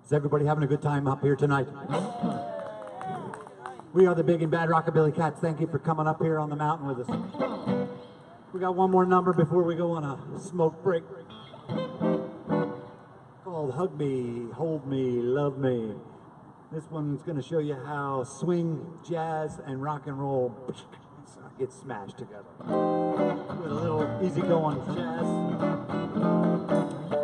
Is everybody having a good time up here tonight? We are the Big and Bad Rockabilly Cats. Thank you for coming up here on the mountain with us. We got one more number before we go on a smoke break. Called Hug Me, Hold Me, Love Me. This one's going to show you how swing, jazz, and rock and roll get smashed together. With a little easygoing jazz.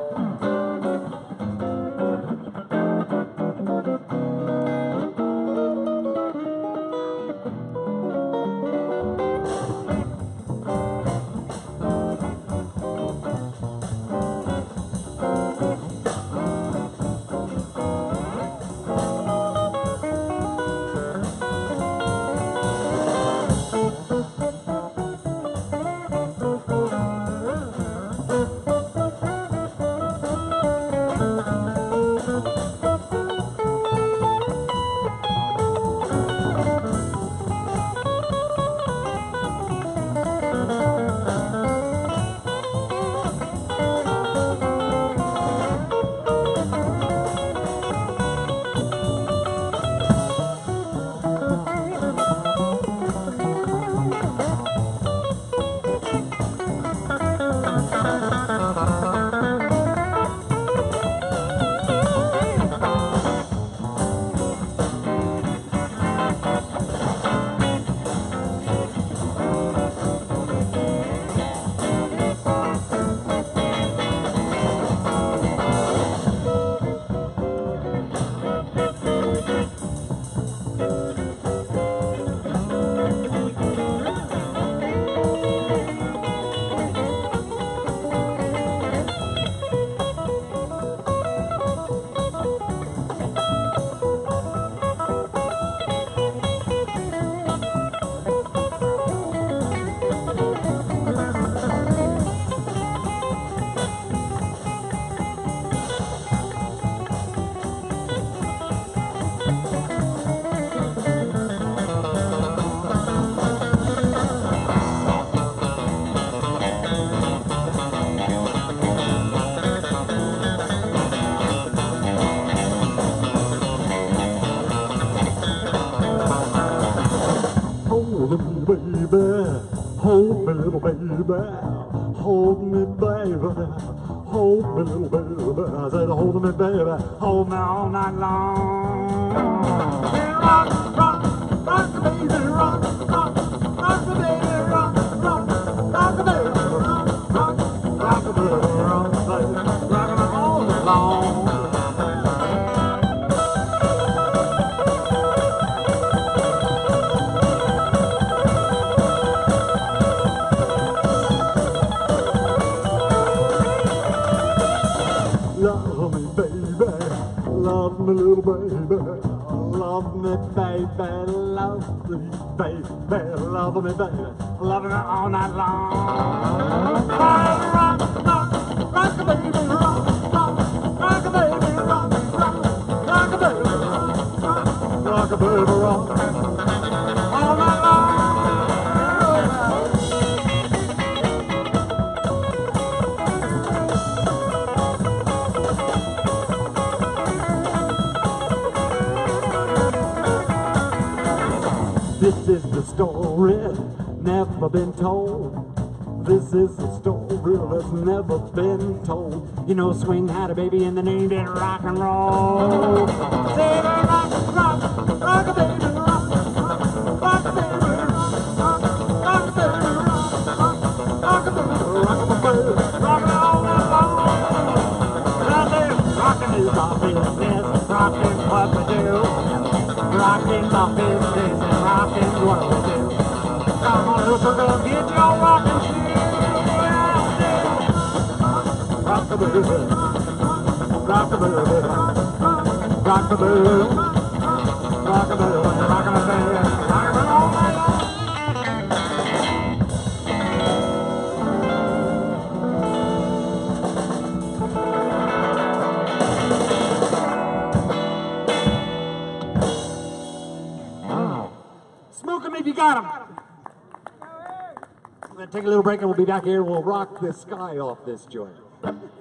Hold me, little baby, hold me, baby, hold me, little baby. I said, hold me, baby, hold me all night long. Rock, rock, rock the baby, rock, rock, rock the baby, rock, rock, rock the baby, rock, rock, rock the baby, rock, baby, rock it all night long. Love me, baby, love me, little baby, love me, baby, love me, baby, love me, baby, love me all night long. Rock, rock, rock the baby, rock, rock, rock the baby, rock, rock, rock the baby, rock the baby, rock, all night long. This is the story never been told. This is the story that's never been told. You know, swing had a baby and they named it rock and roll. Say rock, rock, rock a baby, rock, rock a baby, rock, rock a baby, rock a baby, rock it all night long. Rockin' is our business, rockin' what we do. Rockin' my business and rockin' what we do. Come on, little girl, get your rockin' shoes. Rock the baby, rock the baby, rock the baby, rock the baby, rockin' the baby, rockin' it all night long. Smoke 'em if you got 'em. We're going to take a little break and we'll be back here and we'll rock the sky off this joint.